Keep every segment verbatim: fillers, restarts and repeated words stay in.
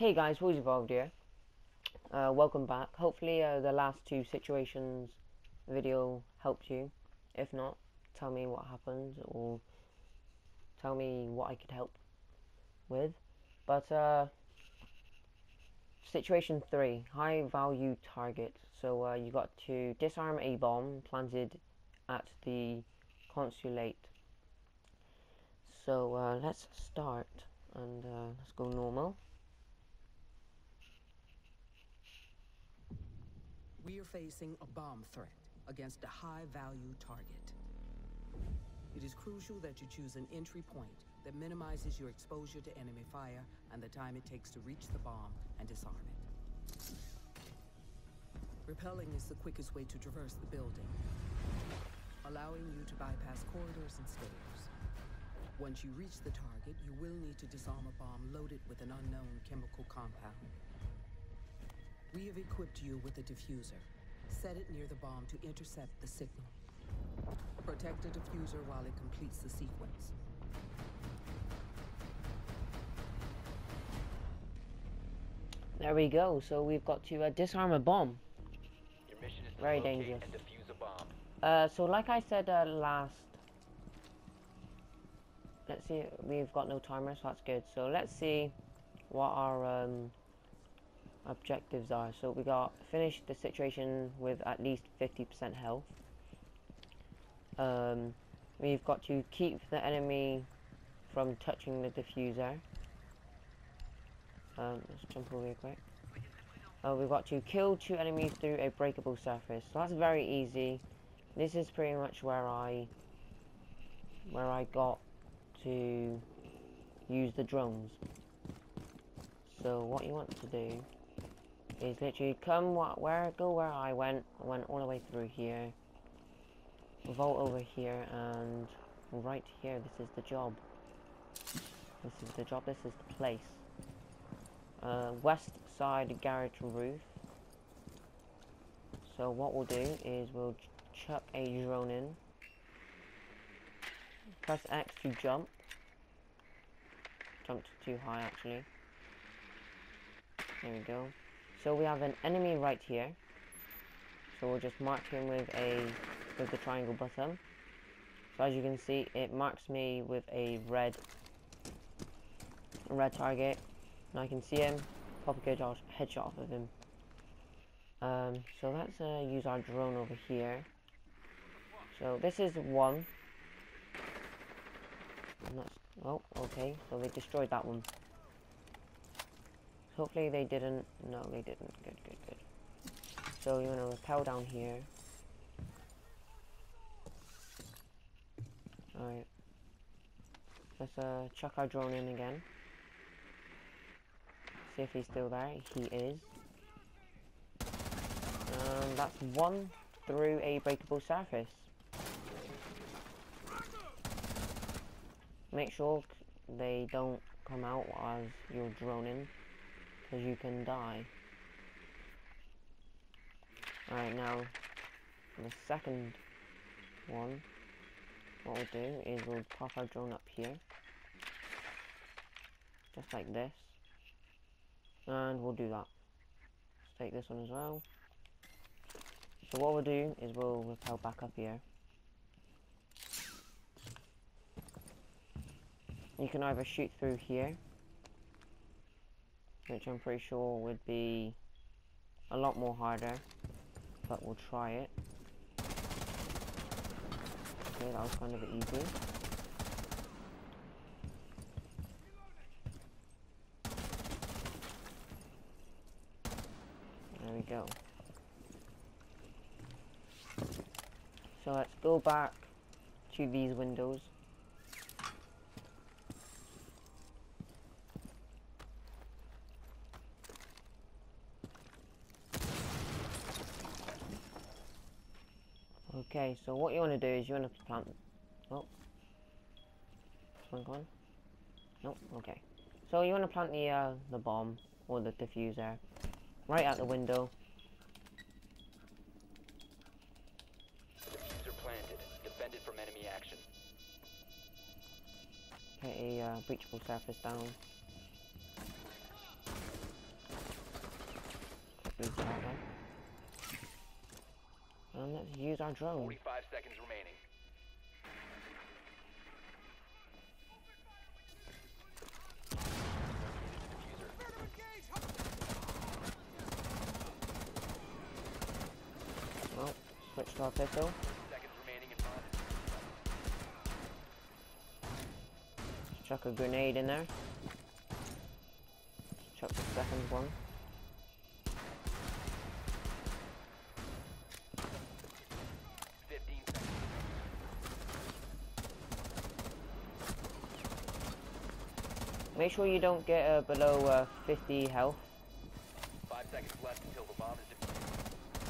Hey guys, Who's Evolved here. Uh, welcome back. Hopefully uh, the last two situations video helped you. If not, tell me what happened or tell me what I could help with. But uh, situation three, high value target. So uh, you got to disarm a bomb planted at the consulate. So uh, let's start and uh, let's go normal. We are facing a bomb threat against a high-value target. It is crucial that you choose an entry point that minimizes your exposure to enemy fire and the time it takes to reach the bomb and disarm it. Repelling is the quickest way to traverse the building, allowing you to bypass corridors and stairs. Once you reach the target, you will need to disarm a bomb loaded with an unknown chemical compound. We have equipped you with a diffuser. Set it near the bomb to intercept the signal. Protect the diffuser while it completes the sequence. There we go. So we've got to uh, disarm a bomb. Your mission is to Very locate dangerous. and defuse a bomb. Uh, so like I said uh, last, let's see, we've got no timer, so that's good. So let's see what our um, objectives are. So we got finish the situation with at least fifty percent health. Um, we've got to keep the enemy from touching the diffuser. Um, let's jump over here quick. Uh, we've got to kill two enemies through a breakable surface. So that's very easy. This is pretty much where I where I got to use the drones. So what you want to do is literally come where go where I went. I went all the way through here. Vault over here and right here. This is the job. This is the job. This is the place. Uh, west side garage roof. So what we'll do is we'll ch chuck a drone in. Press X to jump. Jumped too high actually. There we go. So we have an enemy right here. So we'll just mark him with a with the triangle button. So as you can see, it marks me with a red a red target, and I can see him. Pop a good headshot off of him. Um, so let's uh, use our drone over here. So this is one. And that's, oh, okay. So they destroyed that one. Hopefully they didn't. No, they didn't. Good, good, good. So you want to rappel down here. Alright. Let's uh, chuck our drone in again. See if he's still there. He is. Um, that's one through a breakable surface. Make sure they don't come out as you're droning, because you can die. Alright, now for the second one, what we'll do is we'll pop our drone up here, just like this, and we'll do that. Let's take this one as well. So what we'll do is we'll rappel back up here. You can either shoot through here, which I'm pretty sure would be a lot more harder, but we'll try it. Okay, that was kind of easy. There we go. So let's go back to these windows. Okay, so what you want to do is you want to plant. Oh, this one gone? Nope. Okay. So you want to plant the uh, the bomb or the diffuser right at the window. Diffuser planted. Defended from enemy action. Get a uh, breachable surface down. use that one. And let's use our drone. forty-five seconds remaining. Well, switch to our pistol. Seconds remaining in front. Chuck a grenade in there. Chuck the second one. fifteen seconds. Make sure you don't get uh, below uh, fifty health. Five seconds left until the bomb is defused.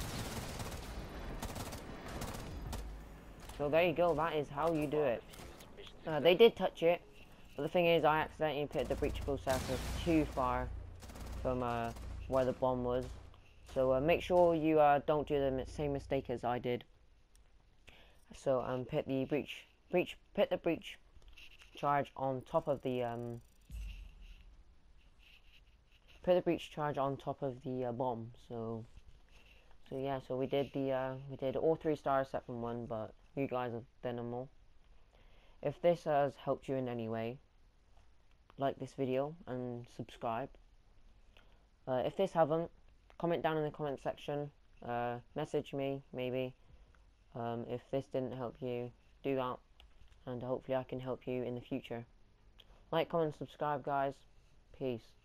So there you go, that is how you do it. Mission Uh, they did touch it, but the thing is I accidentally put the breachable surface too far from uh, where the bomb was. So uh, make sure you uh, don't do the same mistake as I did. So um, put the breach, breach, put the breach charge on top of the um, put the breach charge on top of the uh, bomb. So, so yeah, so we did the uh, we did all three stars except from one, but you guys have done them all. If this has helped you in any way, like this video and subscribe. Uh, if this haven't, comment down in the comment section. Uh, message me maybe. Um, if this didn't help you, do that, and hopefully I can help you in the future. Like, comment, subscribe, guys. Peace.